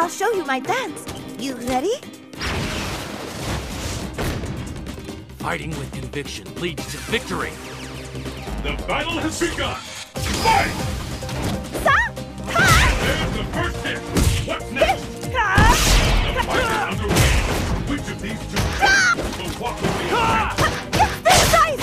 I'll show you my dance. You ready? Fighting with conviction leads to victory. The battle has begun. Fight! There's the first hit. What's next? The fight is underway. Which of these two will walk away? It's this size!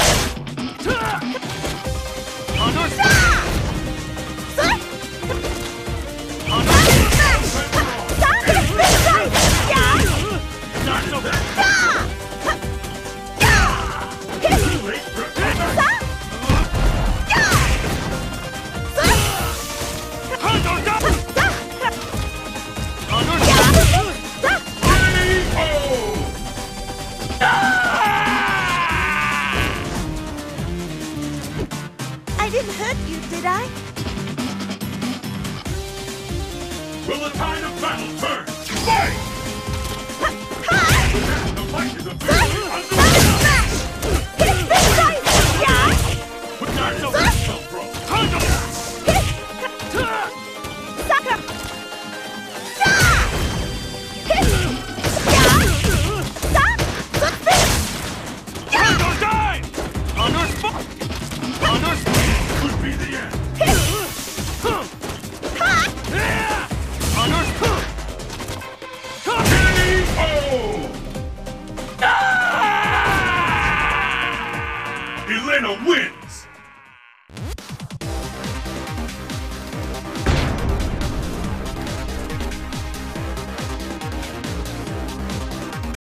Not so bad. Too late for I didn't hurt you, did I? Will the tide of battle turn? Fight! The fight is officially underway. It's this size! Put not so bad, bro. Could be the end. Elena wins!